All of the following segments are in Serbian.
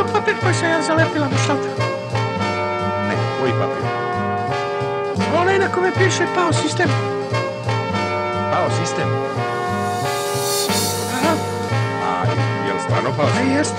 vidio papir koji sam ja zalepila na šalter? Ne, koji papir? Onaj na kome piše pao sistem. Pao sistem? Aha. A je li stvarno pao sistem? Jest.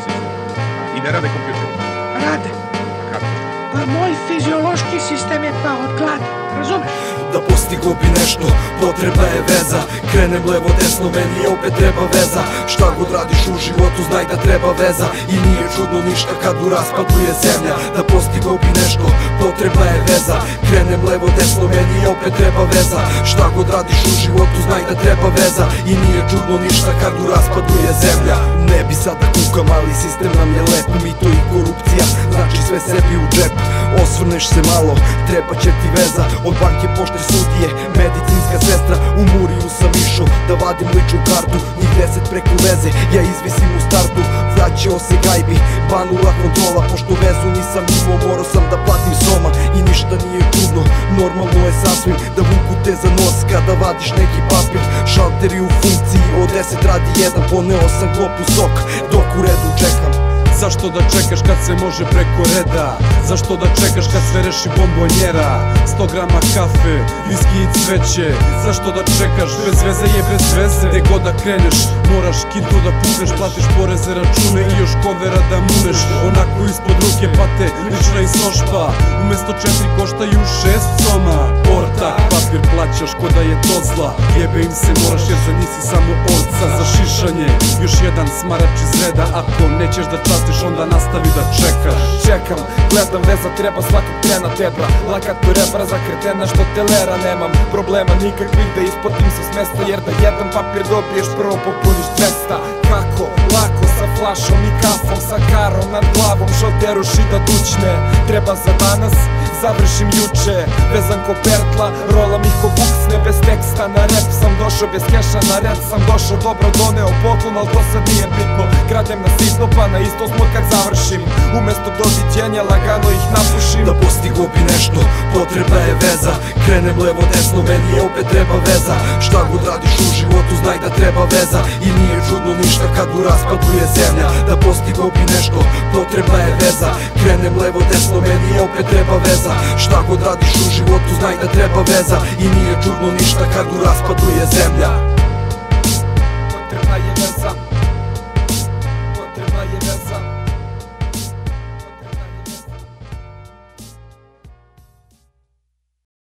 I ne rade kompjuteri? Rade. A kako? Pa moj fiziološki sistem je pao od gladi, razumeš? Da postigo bi nešto, potrebna je veza. Krenem levo desno, meni opet treba veza. Šta god radiš u životu, znaj da treba veza. I nije čudno ništa kad u raspadu je zemlja. Da postigo bi nešto, potrebna je veza. Krenem levo desno, meni opet treba veza. Šta god radiš u životu, znaj da treba veza. I nije čudno ništa kad u raspadu je zemlja. Ne bi sad da kukam, ali sistem nam je lep. Mito i korupcija, znači sve sebi u džep. Osvrneš se malo, treba će ti veza. Od banke, pošte, sudije, medicinska sestra. U Muriju sam išao da vadim ličnu kartu. Njih 10 preko veze, ja izvisim u startu. Vraćao se gajbi, banula kontrola. Pošto vezu nisam imao, morao sam da platim soma. I ništa nije čudno, normalno je sasvim da vuku te za nos kada vadiš neki papir. Šalteri u funkciji, od 10 radi jedan. Poneo sam klopu sok, dok u redu čekam. Zašto da čekaš kad se može preko reda? Zašto da čekaš kad sve reši bombonjera? 100 grama kafe, viski i cveće. Zašto da čekaš? Bez veze je bez veze. Gde god da kreneš, moraš kintu da pukneš. Platiš poreze, račune i još kovera da muneš. Onako ispod ruke pate, lična i sošpa. Umesto 4 koštaju 6 soma. Ortak, papir plaćaš ko da je to zla. Jebe im se moraš jer za njih si samo orca. Za šišanje, još jedan smarač iz reda. Ako nećeš da častiš, onda nastavi da čekaš. Čekam, gledam veza, treba svakog trena tebra. Lakat ko rebra za kretena što telera nemam. Problema nikakvih da ispotim se s mesta. Jer da jedan papir dobiješ prvo popuniš 200. Kako? Lako, sa flašom i kafom, sa karom nad glavom. Šalteruš i da dućne. Treba za danas, završim juče. Vezan ko pertla, rolam ih ko buksne. Bez teksta na rep sam došao, bez keša na red sam došao. Dobro doneo poklon, al to sad nije bitno. Kradem na sitno pa na isto smo kad završim. Umesto doviđenja lagano ih napušim. Da postigo bi nešto, potrebna je veza. Krenem levo desno, meni opet treba veza. Šta god radiš u životu, znaj da treba veza. I nije čudno ništa kad u raspadu je zemlja. Da postigo bi nešto, potrebna je veza. Krenem levo desno, meni opet treba veza. Šta god radiš u životu, znaj da treba veza. I nije čudno ništa kad u raspadu je zemlja. Potrebna je veza. Potrebna je veza.